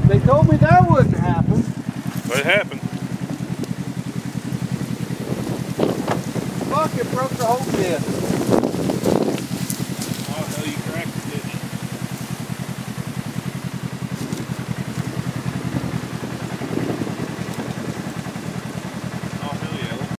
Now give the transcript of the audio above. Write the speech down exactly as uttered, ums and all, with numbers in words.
They told me that wouldn't happen. But it happened. Fuck, it broke the whole bit.